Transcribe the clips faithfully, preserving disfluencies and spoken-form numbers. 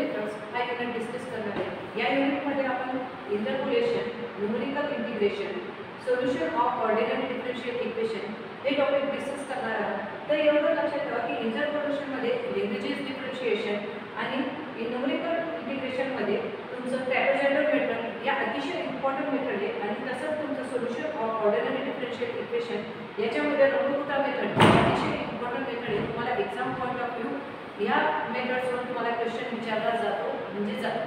Methods हा unit discuss करणार आहे। या युनिटमध्ये आपण interpolation, numerical integration, solution of ordinary differential equation हे टॉपिक डिस्कस करणार आहोत। तर एवढं लक्षात ठेवा की इंटरपोलेशनमध्ये लॅग्रेंज डिफरन्शिएशन आणि न्यूमेरिकल इंटिग्रेशनमध्ये तुमचं ट्रॅपेझॉइडल मेथड या अतिशय इम्पॉर्टंट मेथड आहे आणि तसंच तुमचं solution of ordinary differential equation याच्यामध्ये लघुगुणा मेथड अतिशय इम्पॉर्टंट मेथड आहे। तुम्हाला एक्झाम पॉईंट ऑफ व्ह्यू या मेथड्सवर तुम्हाला क्वेश्चन विचारला जातो म्हणजे जातो।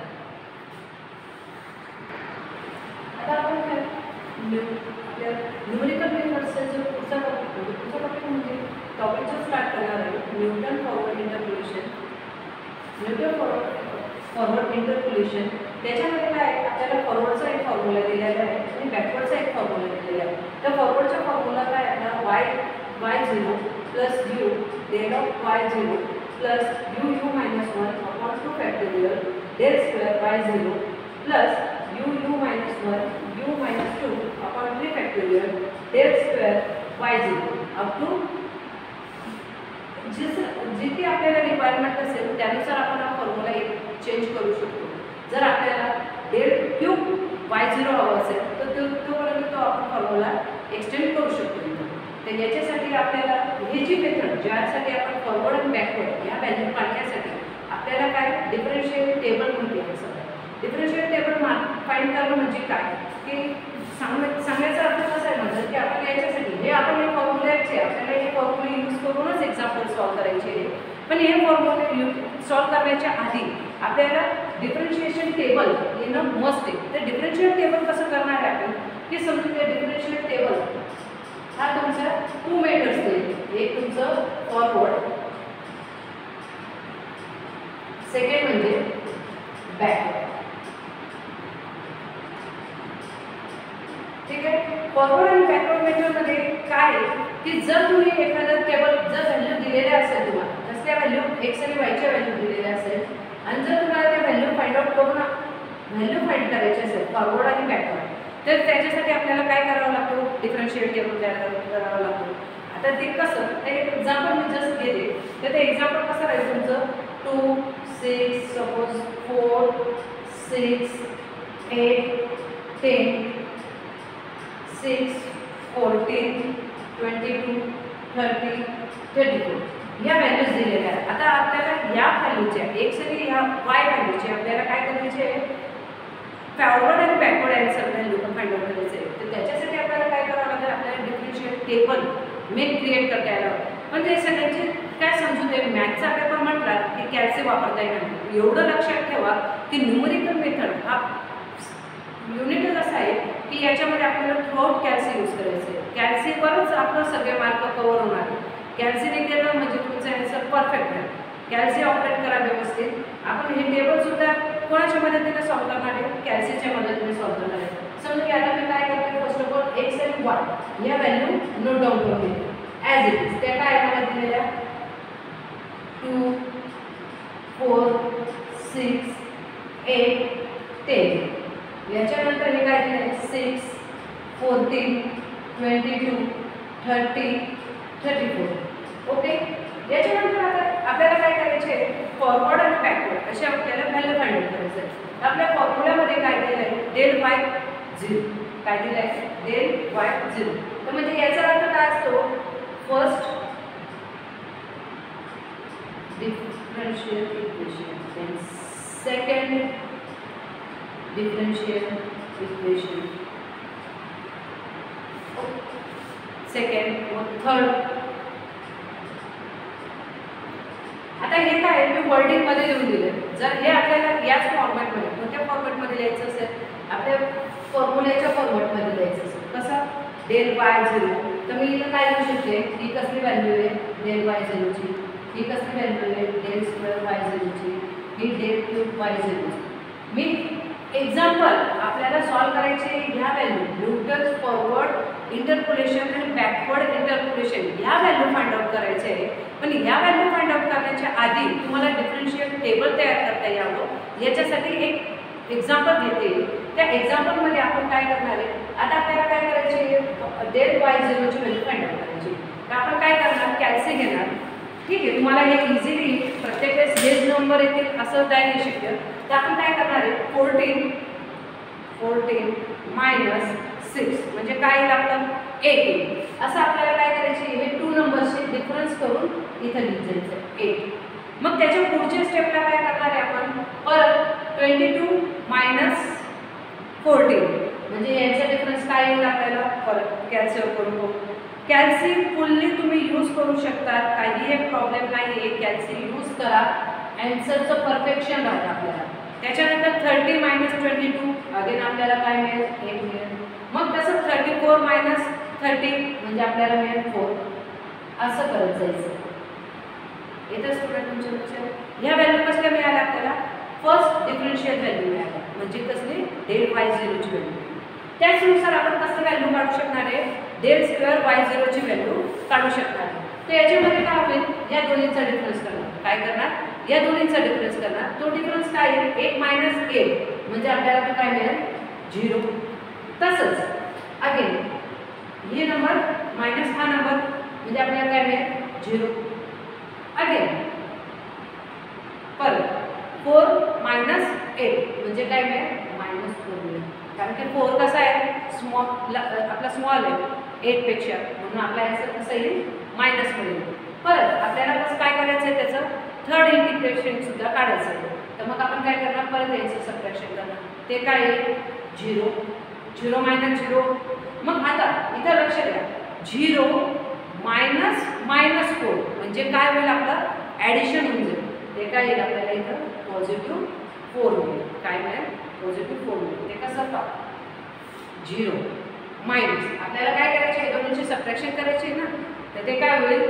आता आपण न्यूमेरिकल मेथड्सचा जो पुढचा टॉपिक आहे पुढचा टॉपिक म्हणजे टॉपिक जो स्टार्ट करणार आहे Newton forward interpolation. Newton forward forward interpolation त्याच्यामध्ये काय आपल्याला फॉरवर्डचा एक फॉर्म्युला दिलेला आहे आणि बॅकवर्डचा एक फॉर्म्युला दिलेला आहे। तर फॉरवर्डचा फॉर्म्युला काय आहे y y zero plus u del of y zero plus u u minus one upon two factorial del square y zero plus u u minus one u minus two upon three factorial del square y zero up to जिस जिथे आपल्याला requirement असेल त्यानुसार आपण हा formula change करू शकतो। जर आपल्याला डेल क्यूब वाय झिरो हवा असेल तर तो तोपर्यंत तो आपण फॉर्म्युला एक्सटेंड करू शकतो। तर याच्यासाठी आपल्याला हे जी मेथड ज्यासाठी आपण फॉरवर्ड आणि बॅकवर्ड या व्हॅल्यू काढण्यासाठी आपल्याला काय डिफरन्शियल टेबल म्हणते असं डिफरन्शियल टेबल फाइंड करणं म्हणजे काय की सांग सांगायचा अर्थ कसा आहे म्हणजे की आपण याच्यासाठी हे आपण हे फॉर्म्युल्याचे आपल्याला हे फॉर्म्युले यूज करूनच एक्झाम्पल सॉल्व करायचे आहे। पण हे फॉर्म्युले सॉल्व करण्याच्या आधी आपल्याला डिफरन्शिएशन टेबल येणं मस्ट आहे। तर डिफरन्शियल टेबल कसं करणार आहे आपण की समजून घ्या। डिफरन्शियल टेबल हा तुमचा टू मेथड्स देईल, एक तुमचं फॉरवर्ड सेकंड म्हणजे बॅकवर्ड। ठीक आहे, फॉरवर्ड आणि बॅकवर्ड मेथडमध्ये काय की जर तुम्ही एखादं टेबल जर व्हॅल्यू दिलेल्या असेल तुम्हाला कसल्या व्हॅल्यू एक्स आणि वायच्या व्हॅल्यू दिलेल्या असेल आणि जर तुम्हाला त्या व्हॅल्यू फाइंड आउट करून व्हॅल्यू फाइंड करायची असेल फॉरवर्ड आणि बॅकवर्ड तर त्याच्यासाठी आपल्याला काय करावं लागतो डिफरन्शियल टेबल तयार करावं लागतो। आता ते कसं ते एक एक्झाम्पल मी जस्ट घेते तर ते एक्झाम्पल कसं राहील तुमचं two six suppose four six eight ten six fourteen twenty two thirty thirty four या व्हॅल्यूज दिलेल्या आहेत। आता आपल्याला या व्हॅल्यूच्या एक्स आणि या वाय व्हॅल्यूचे आपल्याला काय करायचे आहे फॉरवर्ड आणि बॅकवर्ड आन्सर व्हॅल्यू पण फाइंड आउट करायचं आहे। तर त्याच्यासाठी आपल्याला काय करावं लागेल आपल्याला डिफरन्शियल टेबल मेन क्रिएट करता यायला पण ते सगळ्यांचे काय समजून दे मॅथचा पेपर म्हटला की कॅल्सी वापरता येणार एवढं लक्षात ठेवा की न्यूमेरिकल मेथड हा युनिटच असा आहे की याच्यामध्ये आपल्याला थ्रूआउट कॅल्सी यूज करायचं आहे। कॅल्सीवरच आपलं सगळे मार्क कव्हर होणार आहे। कॅल्सीने केलं म्हणजे तुमचं आन्सर परफेक्ट आहे। कॅल्सी ऑपरेट करा व्यवस्थित। आपण हे टेबल सुद्धा कोणाच्या मदतीने सॉल्व करणार आहे कॅल्सीच्या मदतीने सॉल्व करणार आहे। समजा की आता मी काय करते फर्स्ट ऑफ ऑल एक्स आणि वाय या व्हॅल्यू नोट डाऊन करून घेते ॲज इट इज। त्या काय मला दिलेल्या two four six eight ten याच्यानंतर हे काय दिलं six fourteen twenty two thirty thirty four okay. याच्यानंतर आता आपल्याला काय करायचे आहे फॉरवर्ड आणि बॅकवर्ड असे आपल्याला व्हॅल्यू फाइंड आउट करायचं आहे। आपल्या फॉर्म्युल्यामध्ये काय दिलं आहे डेल वाय झिरो काय दिलं आहे डेल वाय झिरो। तर म्हणजे याचा अर्थ काय असतो first differential equation second differential equation second व थर्ड। आता हे काय मी वर्डिंग मध्ये लिहून दिले जर हे आपल्याला याच फॉर्मॅटमध्ये कोणत्या फॉर्मॅटमध्ये लिहायचं असेल आपल्या फॉर्म्युल्याच्या फॉर्मॅटमध्ये लिहायचं असेल कसं डेल वाय झिरो तर मी इथं काय लिहू शकते ही कसली व्हॅल्यू आहे डेल वाय झिरोची ही कसली व्हॅल्यू आहे डेल स्क्वेअर वाय झिरोची ही डेल क्यूब वाय झिरोची। मी एक्झाम्पल आपल्याला सॉल्व करायचे ह्या व्हॅल्यू न्यूटन फॉरवर्ड इंटरपोलेशन आणि बॅकवर्ड इंटरपोलेशन ह्या व्हॅल्यू फाइंड आउट करायचे आहे। पण ह्या व्हॅल्यू फाइंड आउट करण्याच्या आधी तुम्हाला डिफरन्शियल टेबल तयार करता यावं याच्यासाठी एक एक्झाम्पल घेते। त्या एक्झाम्पलमध्ये आपण काय करणार आहे आता आपल्याला काय करायचे डेल वाय झिरोची व्हॅल्यू फाइंड आउट करायची। तर आपण काय करणार कॅल्सी घेणार ठीक आहे, तुम्हाला हे इझिली प्रत्येक वेळेस हेच नंबर येतील असं काय नाही शक्य. तर आपण काय करणार आहे, फोर्टीन फोर्टीन मायनस सिक्स म्हणजे काय येईल आपलं एट येईल. असं आपल्याला काय करायचे, हे टू नंबर्सचे डिफरन्स करून इथं लिहित जायचं एट. मग त्याच्या पुढच्या स्टेपला काय करणार आहे आपण, परत ट्वेंटी टू मायनस फोर्टीन म्हणजे यांचा डिफरन्स काय येईल आपल्याला, परत कॅल्क्युलेट करून बघू. कॅल्सी फुल्ली तुम्ही यूज करू शकता, काही एक प्रॉब्लेम नाही आहे, कॅल्सी यूज करा, ॲन्सरचं परफेक्शन राहतं आपल्याला. त्याच्यानंतर thirty minus twenty two again आपल्याला काय मिळेल, एक मिळेल. मग तसं थर्टी फोर मायनस थर्टी म्हणजे आपल्याला मिळेल फोर. असं करत जायचं. येतं स्टुडंट तुमच्या लक्षात. ह्या व्हॅल्यू कसल्या मिळाल्या आपल्याला, फर्स्ट डिफरन्शियल व्हॅल्यू मिळाल्या म्हणजे कसली, डेल वाय झिरोची व्हॅल्यू. त्याचनुसार आपण कसं व्हॅल्यू काढू शकणार आहे, डेल स्क्वेअर वाय झिरोची व्हॅल्यू काढू शकणार. तर याच्यामध्ये काय होईल, या दोन्हीचा डिफरन्स करणार. काय करणार, या दोन्हीचा डिफरन्स करणार. तो डिफरन्स काय येईल, एट मायनस एट म्हणजे आपल्याला काय मिळेल झिरो. तसंच अगेन हे नंबर मायनस हा नंबर म्हणजे आपल्याला काय मिळेल झिरो. अगेन परत फोर मायनस एट म्हणजे काय मिळेल मायनस फोर मिळेल. कारण की फोर कसा आहे, स्मॉल आपला स्मॉल आहे एट पेक्षा, म्हणून आपला आन्सर कसं येईल मायनस मिळेल. परत आपल्याला कसं काय करायचं आहे, त्याचं थर्ड इंटिग्रेशन सुद्धा काढायचं आहे. तर मग आपण काय करणार, परत यायचं सबट्रॅक्शन करणार. ते काय येईल झिरो. Zero minus zero. मग आता इथं लक्ष द्या, झिरो मायनस मायनस फोर म्हणजे काय होईल, आपलं ॲडिशन होऊन जाईल. ते काय येईल आपल्याला इथं पॉझिटिव्ह फोर मिळेल. काय मिळेल पॉझिटिव्ह फोर मिळेल. ते कसं पहा, झिरो मायनस आपल्याला काय करायचे आहे, दोन्हीची सबट्रॅक्शन करायची आहे ना. तर ते काय होईल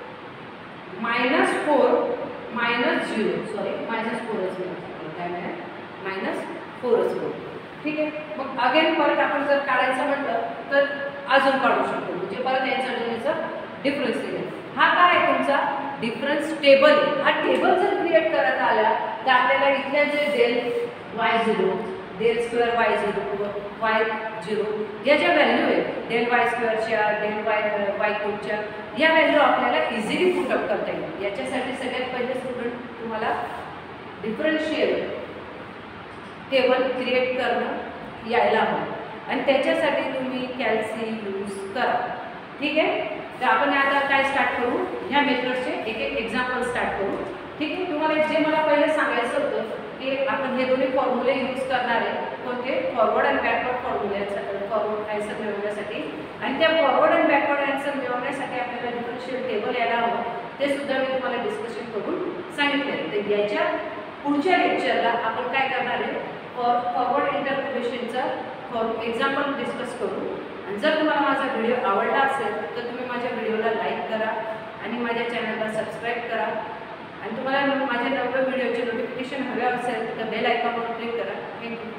minus four minus zero sorry minus फोरच मिळेल. काय मिळेल मायनस फोरच मिळेल. ठीक आहे. मग अगेन परत आपण जर काढायचं म्हटलं तर अजून काढू शकतो, म्हणजे परत यांचा दोन्हीचा डिफरन्स दिला. हा काय आहे तुमचा डिफरन्स टेबल आहे. हा टेबल जर क्रिएट करत आला तर आपल्याला इथल्या जे del y zero, del square y zero, y zero या ज्या व्हॅल्यू आहेत डेल वाय स्क्वेअरच्या, डेल वाय वाय क्यूबच्या, या व्हॅल्यू आपल्याला इझिली पुटअप करता येईल. याच्यासाठी सगळ्यात पहिले स्टुडंट तुम्हाला डिफरन्शियल टेबल क्रिएट करणं यायला हवं आणि त्याच्यासाठी तुम्ही कॅल्सी यूज करा. ठीक आहे. तर आपण आता काय स्टार्ट करू, ह्या मेथडचे एक एक एक्झाम्पल स्टार्ट करू. ठीक आहे. तुम्हाला जे मला पहिले सांगायचं होतं की आपण हे दोन्ही फॉर्म्युले यूज करणार आहे, कोणते फॉरवर्ड अँड बॅकवर्ड फॉर्म्युल्यासाठी, फॉरवर्ड आन्सर मिळवण्यासाठी. आणि त्या फॉरवर्ड अँड बॅकवर्ड आन्सर मिळवण्यासाठी आपल्याला डिफरन्शियल टेबल यायला हवं. ते सुद्धा मी तुम्हाला डिस्कशन करून सांगितलं. तर याच्या पुढच्या लेक्चरला आपण काय करणार आहे, फॉर फॉरवर्ड इंटरप्रिटेशनचं फॉर एक्झाम्पल डिस्कस करू. आणि जर तुम्हाला माझा व्हिडिओ आवडला असेल तर तुम्ही माझ्या व्हिडिओला लाईक करा आणि माझ्या चॅनलला सबस्क्राईब करा. आणि तुम्हाला माझ्या नव्या व्हिडिओचे नोटिफिकेशन हवे असेल तर बेल आयकॉनवर क्लिक करा. थँक्यू.